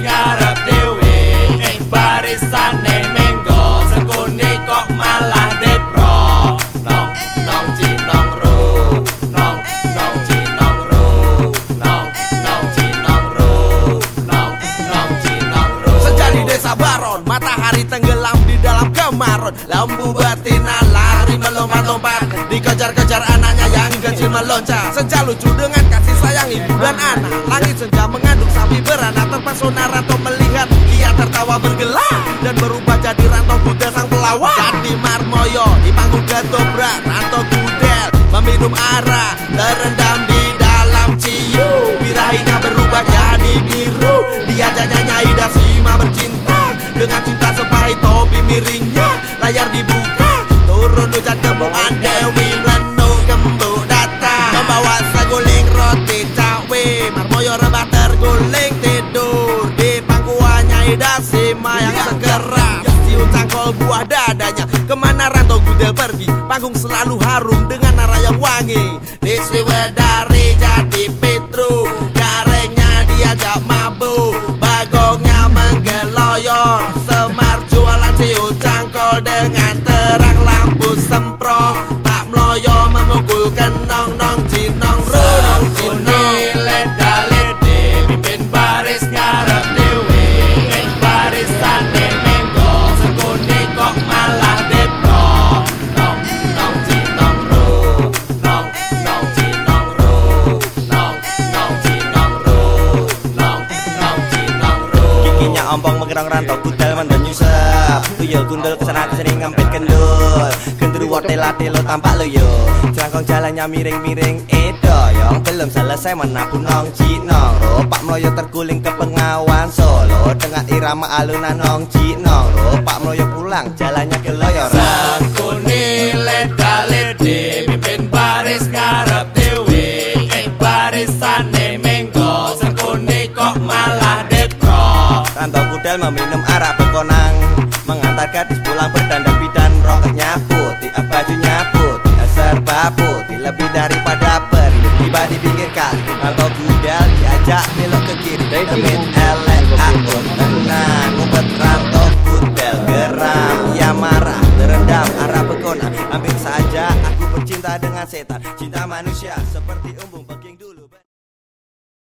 ngarep dewe ing barisane menggo sekone kok malah depro nong nong ji nong ro nong nong ji nong ro nong nong ji nong ro nong nong ji nong ro. Senja di desa Baron, matahari tenggelam di dalam kemaron. Lembu betina lari melompat-lompat, dikejar-kejar anaknya yang kecil meloncat. Senja lucu dengan kasih sayang ibu dan anak. Langit senja mengandung sapi beranak, terpesona Ranto melihat ia tertawa bergelak dan berubah jadi Ranto Gudel sang pelawak. Jadi Marmoyo di panggung ketoprak, Ranto Gudel meminum arak terendam di dalam ciu. Birahinya berubah jadi biru, dia nyanyi Dasima bercinta dengan cinta sepahit topi miringnya. Layar dibuka, turun hujan kembungan Dewi Lenu gembuk datang membawa saguling roti cawe. Marmoyo rebah terguling tidur di pangkuannya Dasima yang segera cium cangkol buah dadanya. Kemana Ranto Gudel pergi, panggung selalu harum dengan arah yang wangi. Di Sriwedari jadi Petru, garengnya diajak mabuk, bagongnya menggeloyor. Semar jualan cium cangkol dengan terang lampu semprong. Tak meloyo memukul kenong nong jinong ro nong jinong. Leda-lede pimpin baris ngarep dewe ing barisane menggo sekone kok malah depro nong nong ji nong ro nong nong ji nong ro nong nong ji nong ro nong nong ji nong ro. Giginya ompong mengerang Ranto Gudel mandan nyusap, tuyul gundul kesana kesini ngempit kendul. Genderuwo tela-telo tampak lo yo, celangkong jalannya miring-miring edoyong. Belum selesai menabung nong ji nong ro, Pak Mloyo terguling ke Pengawan Solo dengan irama alunan nong ji nong ro. Pak Mloyo pulang jalannya keloyoran. Sekone leda-lede pimpin baris ngarep dewe ing barisane menggo sekone kok malah depro. Ranto Gudel meminum arak bekonang, mengantar gadis pulang berdandan bidan. Roketnya putih, bajunya putih, serba putih lebih daripada peri. Tiba di pinggir kali, Ranto Gudel diajak belok ke kiri. Demit elek aku tenang, ngumpet Ranto Gudel geram. Ia marah, terendam arah bekonang. Hampir saja aku bercinta dengan setan, cinta manusia